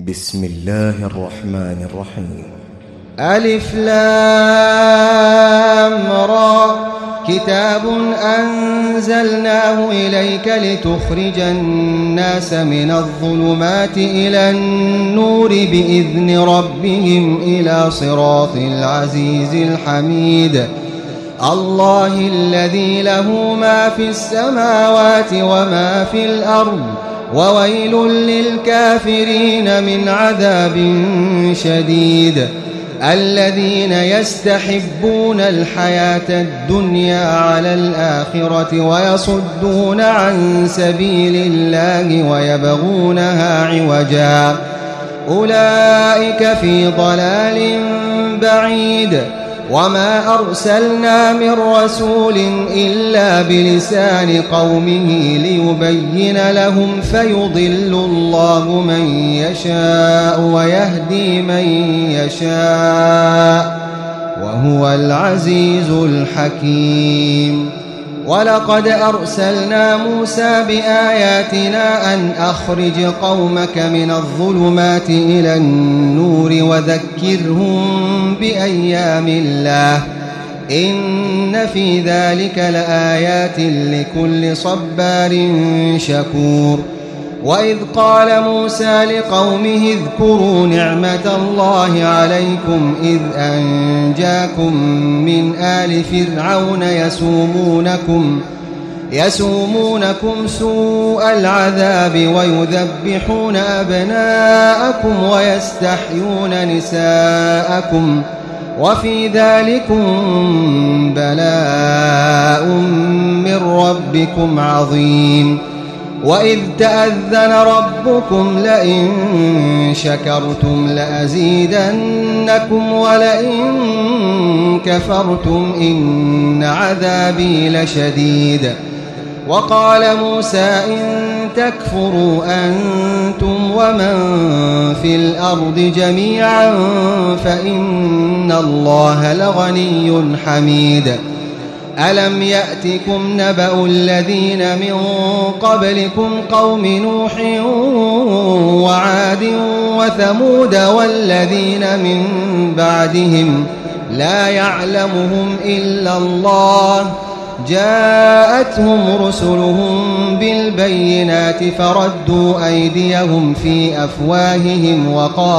بسم الله الرحمن الرحيم. ألف لام را كتاب أنزلناه إليك لتخرج الناس من الظلمات إلى النور بإذن ربهم إلى صراط العزيز الحميد الله الذي له ما في السماوات وما في الأرض وويل للكافرين من عذاب شديد الذين يستحبون الحياة الدنيا على الآخرة ويصدون عن سبيل الله ويبغونها عوجا أولئك في ضلال بعيد وما أرسلنا من رسول إلا بلسان قومه ليبين لهم فيضل الله من يشاء ويهدي من يشاء وهو العزيز الحكيم. ولقد أرسلنا موسى بآياتنا أن أخرج قومك من الظلمات إلى النور وذكرهم بأيام الله إن في ذلك لآيات لكل صبار شكور. وإذ قال موسى لقومه اذكروا نعمة الله عليكم إذ أنجاكم من آل فرعون يسومونكم سوء العذاب ويذبحون أبناءكم ويستحيون نساءكم وفي ذلكم بلاء من ربكم عظيم. وإذ تأذن ربكم لئن شكرتم لأزيدنكم ولئن كفرتم إن عذابي لشديد. وقال موسى إن تكفروا أنتم ومن في الأرض جميعا فإن الله لغني حميد. ألم يأتكم نبأ الذين من قبلكم قوم نوح وعاد وثمود والذين من بعدهم لا يعلمهم إلا الله جاءتهم رسلهم بالبينات فردوا أيديهم في أفواههم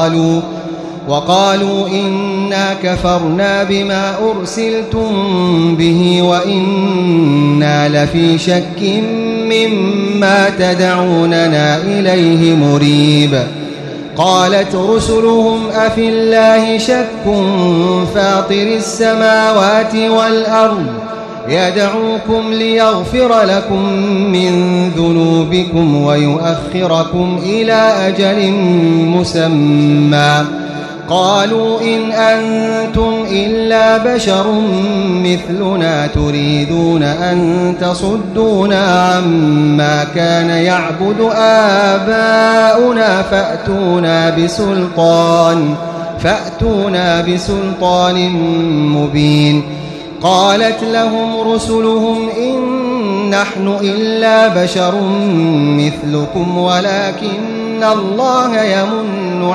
وقالوا إنا كفرنا بما أرسلتم به وإنا لفي شك مما تدعوننا إليه مريب. قالت رسلهم أفي الله شك فاطر السماوات والأرض يدعوكم ليغفر لكم من ذنوبكم ويؤخركم إلى أجل مسمى قالوا إن أنتم إلا بشر مثلنا تريدون أن تصدونا عما كان يعبد آباؤنا فأتونا بسلطان مبين. قالت لهم رسلهم إن نحن إلا بشر مثلكم ولكن الله يمن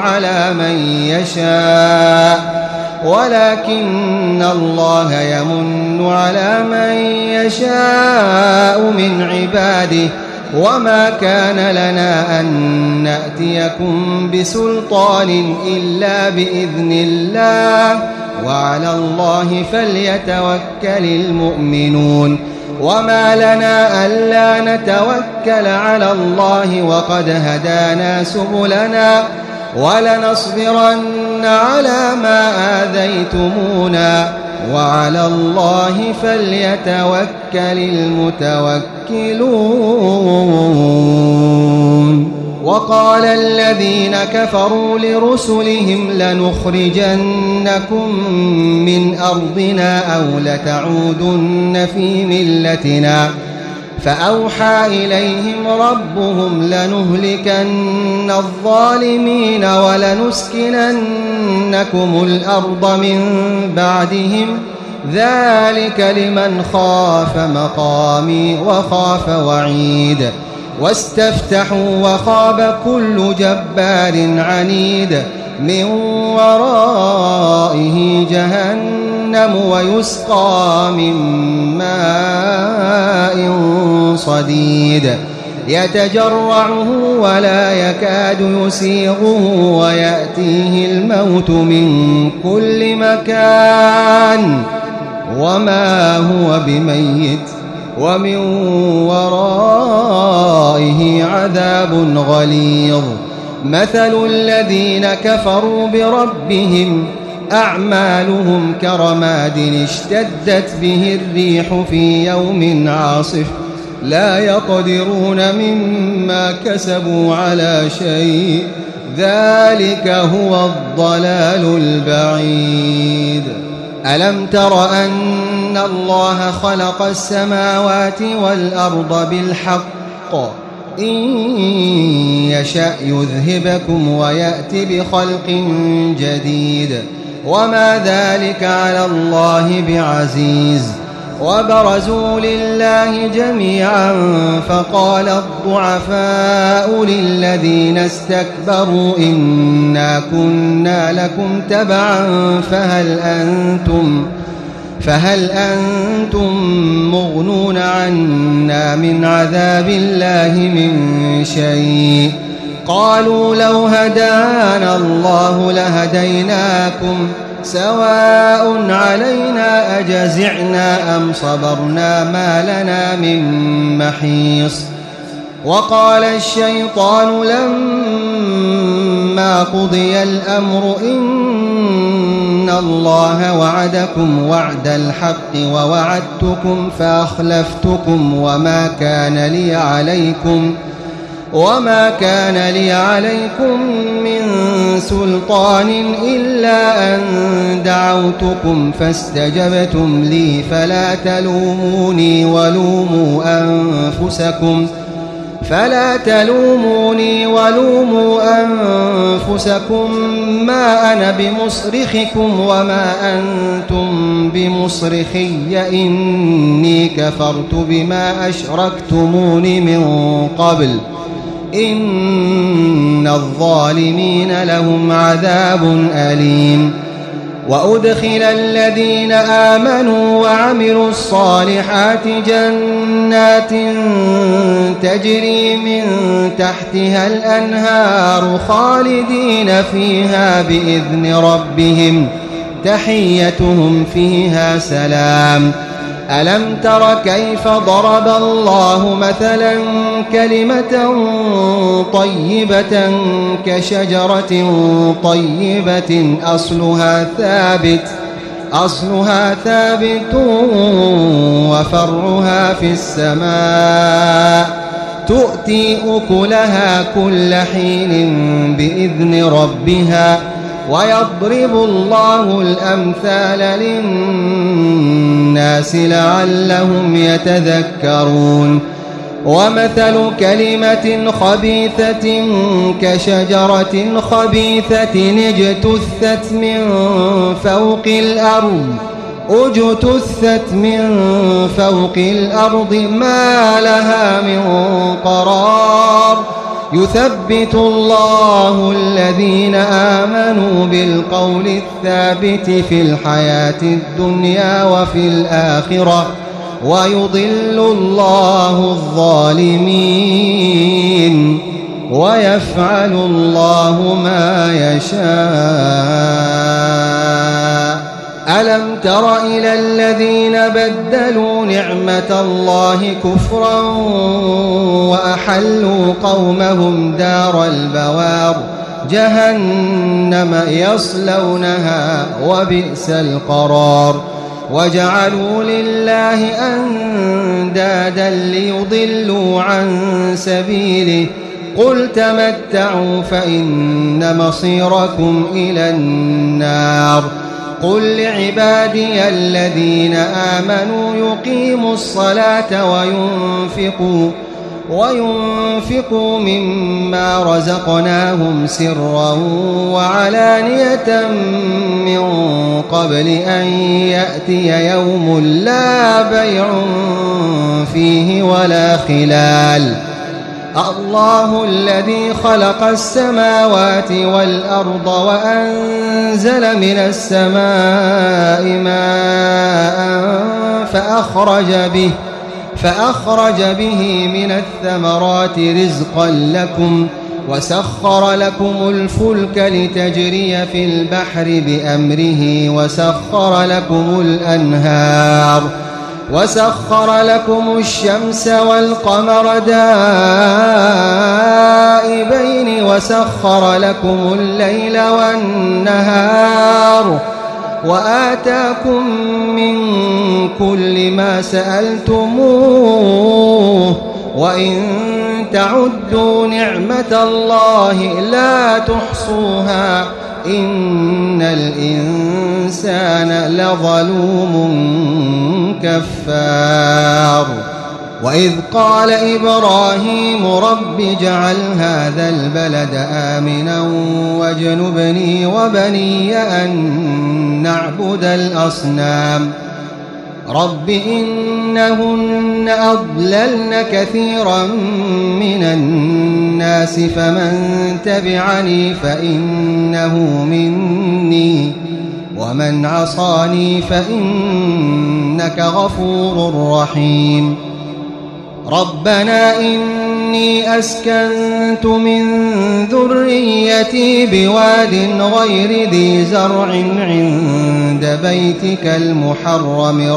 على من يشاء من عباده وما كان لنا أن نأتيكم بسلطان إلا بإذن الله وعلى الله فليتوكل المؤمنون. وما لنا ألا نتوكل على الله وقد هدانا سبلنا ولنصبرن على ما آذيتمونا وعلى الله فليتوكل المتوكلون. وقال الذين كفروا لرسلهم لنخرجنكم من أرضنا أو لتعودن في ملتنا فأوحى إليهم ربهم لنهلكن الظالمين ولنسكننكم الأرض من بعدهم ذلك لمن خاف مقامي وخاف وعيد. واستفتحوا وخاب كل جبار عنيد من ورائه جهنم ويسقى من ماء صديد يتجرعه ولا يكاد يسيغه ويأتيه الموت من كل مكان وما هو بميت ومن ورائه عذاب غليظ مثل الذين كفروا بربهم أعمالهم كرماد اشتدت به الريح في يوم عاصف لا يقدرون مما كسبوا على شيء ذلك هو الضلال البعيد ألم تر أن الله خلق السماوات والأرض بالحق إن يشأ يذهبكم ويأت بخلق جديد وما ذلك على الله بعزيز وبرزوا لله جميعا فقال الضعفاء للذين استكبروا إنا كنا لكم تبعا فهل أنتم مغنون عنا من عذاب الله من شيء قالوا لو هدانا الله لهديناكم سواء علينا أجزعنا أم صبرنا ما لنا من محيص وقال الشيطان لما قضي الأمر إن الله وعدكم وعد الحق ووعدتكم فأخلفتكم وما كان لي عليكم من سلطان إلا أن دعوتكم فاستجبتم لي فلا تلوموني ولوموا أنفسكم ما أنا بمصرخكم وما أنتم بمصرخي إني كفرت بما أشركتمون من قبل إن الظالمين لهم عذاب أليم وأدخل الذين آمنوا وعملوا الصالحات جنات تجري من تحتها الأنهار خالدين فيها بإذن ربهم تحيتهم فيها سلام ألم تر كيف ضرب الله مثلا كلمة طيبة كشجرة طيبة أصلها ثابت وفرعها في السماء تؤتي أكلها كل حين بإذن ربها ويضرب الله الأمثال للناس لعلهم يتذكرون ومثل كلمة خبيثة كشجرة خبيثة اجتثت من فوق الأرض ما لها من قرار يثبت الله الذين آمنوا بالقول الثابت في الحياة الدنيا وفي الآخرة ويضل الله الظالمين ويفعل الله ما يشاء ألم تر إلى الذين بدلوا نعمة الله كفرا وأحلوا قومهم دار البوار جهنم يصلونها وبئس القرار وجعلوا لله أندادا ليضلوا عن سبيله قل تمتعوا فإن مصيركم إلى النار قل لعبادي الذين آمنوا يقيموا الصلاة وينفقوا مما رزقناهم سرا وعلانية من قبل أن يأتي يوم لا بيع فيه ولا خلال الله الذي خلق السماوات والأرض وأنزل من السماء ماء فأخرج به من الثمرات رزقا لكم وسخر لكم الفلك لتجري في البحر بأمره وسخر لكم الشمس والقمر دائبين وسخر لكم الليل والنهار وآتاكم من كل ما سألتموه وإن تعدوا نعمة الله لا تحصوها إن الإنسان لظلوم كفار. وإذ قال إبراهيم رب اجعل هذا البلد آمنا واجنبني وبني أن نعبد الأصنام رب إنهن أضللن كثيرا من الناس فمن تبعني فإنه مني ومن عصاني فإنك غفور رحيم. ربنا إني أسكنت من ذريتي بواد غير ذي زرع عند بيتك المحرم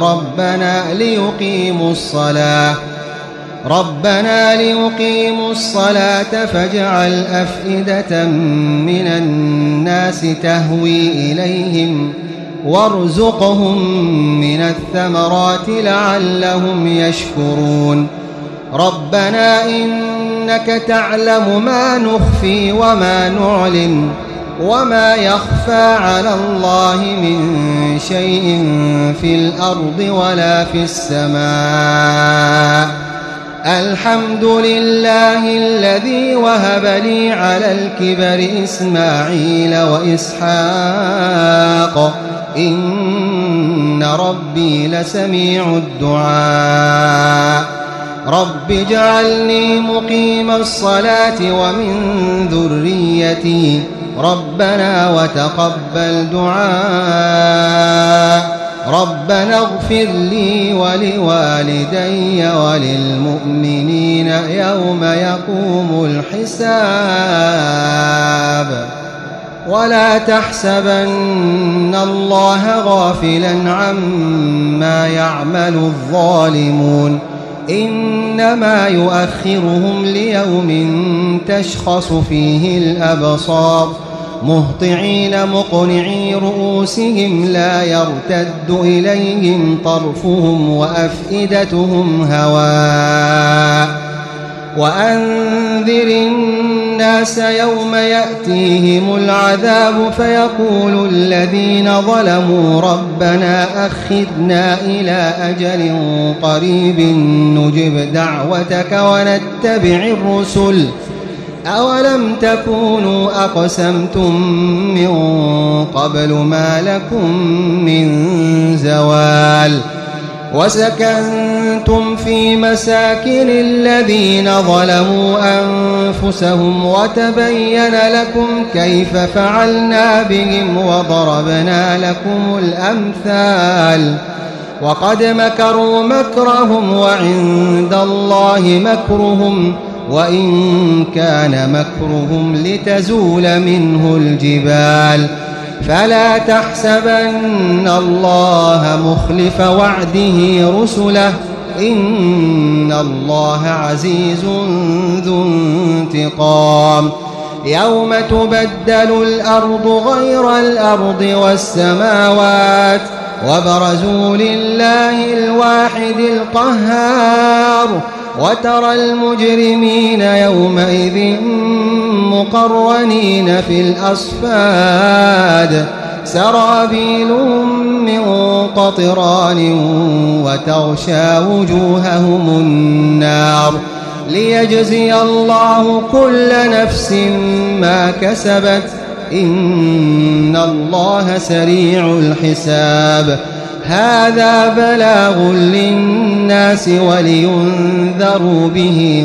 ربنا ليقيموا الصلاة فاجعل أفئدة من الناس تهوي إليهم وارزقهم من الثمرات لعلهم يشكرون. ربنا إنك تعلم ما نخفي وما نعلن وما يخفى على الله من شيء في الأرض ولا في السماء. الحمد لله الذي وهب لي على الكبر إسماعيل وإسحاق إن ربي لسميع الدعاء. رب اجعلني مقيم الصلاة ومن ذريتي ربنا وتقبل دعاء. ربنا اغفر لي ولوالدي وللمؤمنين يوم يقوم الحساب. ولا تحسبن الله غافلا عما يعمل الظالمون إنما يؤخرهم ليوم تشخص فيه الأبصار مهطعين مقنعي رؤوسهم لا يرتد إليهم طرفهم وأفئدتهم هواء. وأنذر الناس يوم يأتيهم العذاب فيقول الذين ظلموا ربنا أخذنا إلى أجل قريب نجب دعوتك ونتبع الرسل أولم تكونوا أقسمتم من قبل ما لكم من زوال. وسكنتم في مساكن الذين ظلموا أنفسهم وتبين لكم كيف فعلنا بهم وضربنا لكم الأمثال. وقد مكروا مكرهم وعند الله مكرهم وإن كان مكرهم لتزول منه الجبال. فلا تحسبن الله مخلف وعده رسله إن الله عزيز ذو انتقام. يوم تبدل الأرض غير الأرض والسماوات وبرزوا لله الواحد القهار. وترى المجرمين يومئذ مقرنين في الأصفاد سرابيلهم من قطران وتغشى وجوههم النار ليجزي الله كل نفس ما كسبت إن الله سريع الحساب. هذا بلاغ للناس ولينذروا به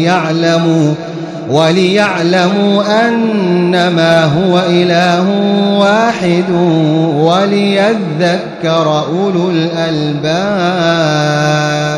وليعلموا أنما هو إله واحد وليذكر أولو الألباب.